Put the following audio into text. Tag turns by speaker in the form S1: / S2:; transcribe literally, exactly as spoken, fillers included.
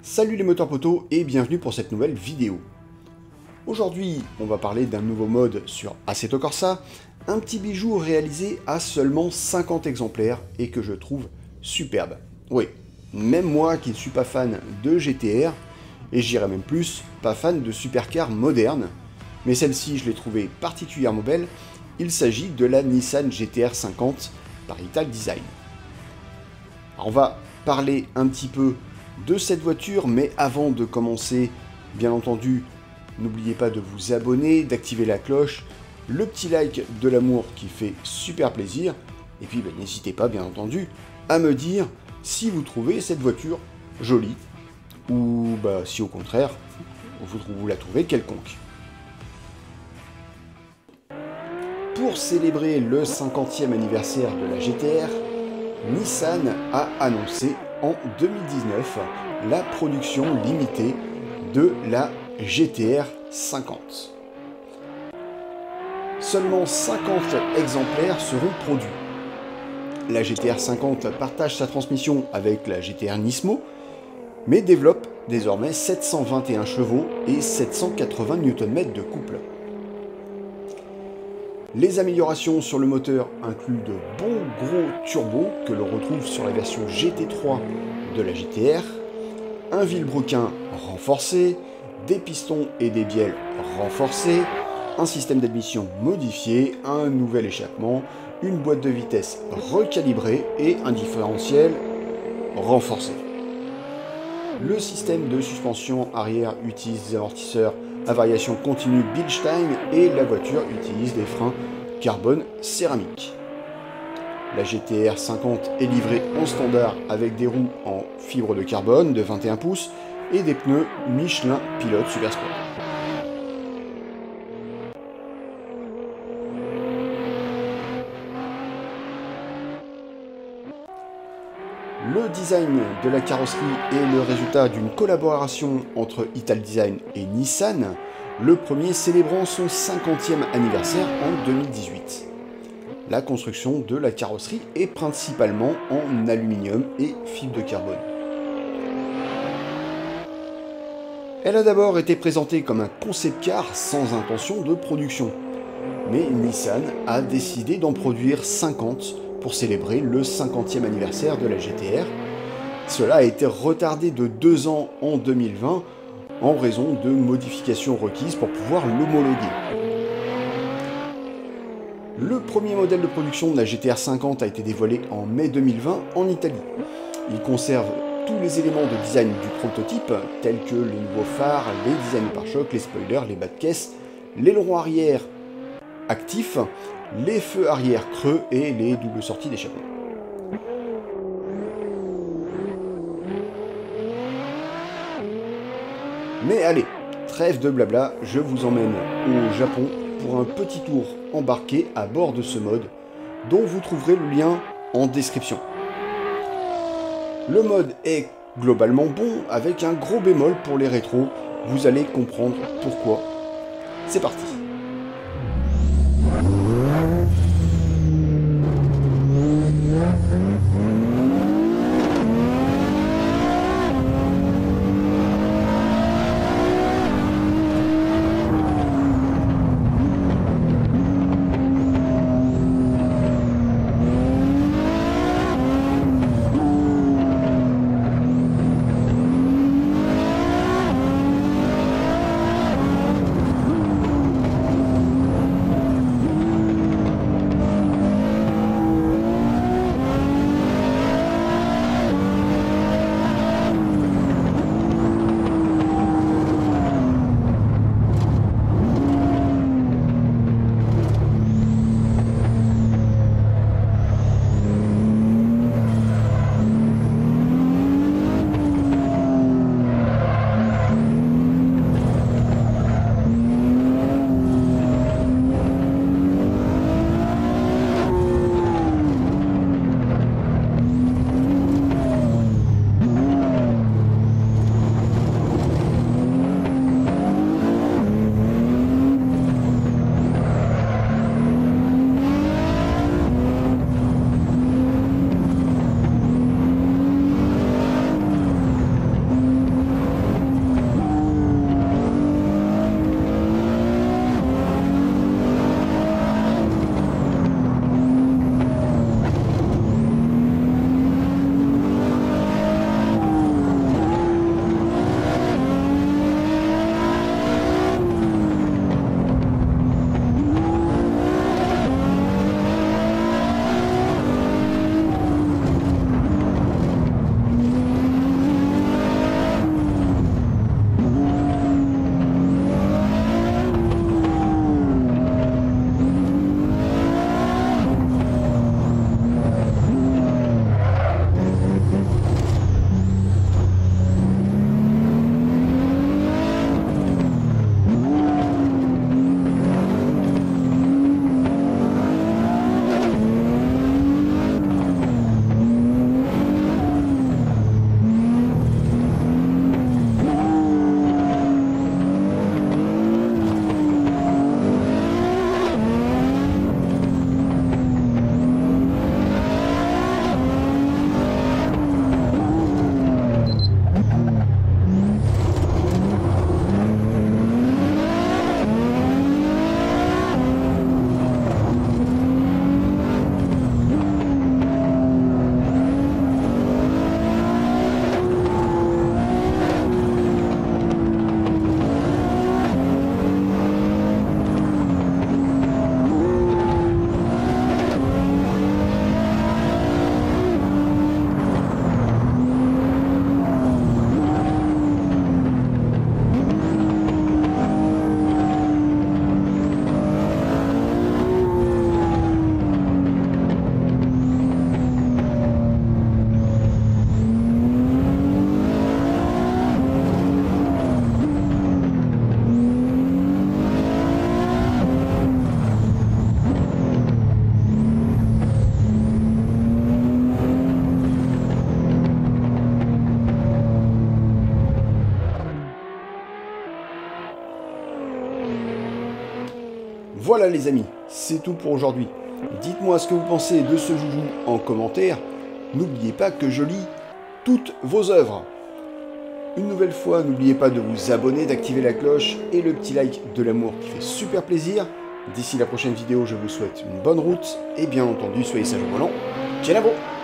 S1: Salut les moteurs potos et bienvenue pour cette nouvelle vidéo. Aujourd'hui, on va parler d'un nouveau mode sur Assetto Corsa, un petit bijou réalisé à seulement cinquante exemplaires et que je trouve superbe. Oui, même moi qui ne suis pas fan de G T R, et j'irais même plus, pas fan de supercars modernes, mais celle-ci je l'ai trouvée particulièrement belle, il s'agit de la Nissan G T R cinquante par Italdesign. Alors on va parler un petit peu de cette voiture, mais avant de commencer, bien entendu, n'oubliez pas de vous abonner, d'activer la cloche, le petit like de l'amour qui fait super plaisir, et puis ben, n'hésitez pas, bien entendu, à me dire si vous trouvez cette voiture jolie, ou bah, si au contraire, vous, vous la trouvez quelconque. Pour célébrer le cinquantième anniversaire de la G T R, Nissan a annoncé en deux mille dix-neuf la production limitée de la G T R cinquante. Seulement cinquante exemplaires seront produits. La G T R cinquante partage sa transmission avec la G T R Nismo, mais développe désormais sept cent vingt et un chevaux et sept cent quatre-vingts newton-mètres de couple. Les améliorations sur le moteur incluent de bons gros turbos que l'on retrouve sur la version G T trois de la G T R, un vilebrequin renforcé, des pistons et des bielles renforcés, un système d'admission modifié, un nouvel échappement, une boîte de vitesse recalibrée et un différentiel renforcé. Le système de suspension arrière utilise des amortisseurs à variation continue Bilstein et la voiture utilise des freins carbone céramique. La G T R cinquante est livrée en standard avec des roues en fibre de carbone de vingt et un pouces et des pneus Michelin Pilot Super Sport. Le design de la carrosserie est le résultat d'une collaboration entre Italdesign et Nissan, le premier célébrant son cinquantième anniversaire en deux mille dix-huit. La construction de la carrosserie est principalement en aluminium et fibre de carbone. Elle a d'abord été présentée comme un concept car sans intention de production, mais Nissan a décidé d'en produire cinquante pour célébrer le cinquantième anniversaire de la G T R. Cela a été retardé de deux ans en deux mille vingt en raison de modifications requises pour pouvoir l'homologuer. Le premier modèle de production de la G T R cinquante a été dévoilé en mai deux mille vingt en Italie. Il conserve tous les éléments de design du prototype, tels que les nouveaux phares, les designs pare-chocs, les spoilers, les bas de caisse, l'aileron arrière actif, les feux arrière creux et les doubles sorties d'échappement. Mais allez, trêve de blabla, je vous emmène au Japon pour un petit tour embarqué à bord de ce mode, dont vous trouverez le lien en description. Le mode est globalement bon, avec un gros bémol pour les rétros, vous allez comprendre pourquoi. C'est parti. Voilà les amis, c'est tout pour aujourd'hui. Dites-moi ce que vous pensez de ce joujou en commentaire. N'oubliez pas que je lis toutes vos œuvres. Une nouvelle fois, n'oubliez pas de vous abonner, d'activer la cloche et le petit like de l'amour qui fait super plaisir. D'ici la prochaine vidéo, je vous souhaite une bonne route et bien entendu, soyez sages au volant. Ciao!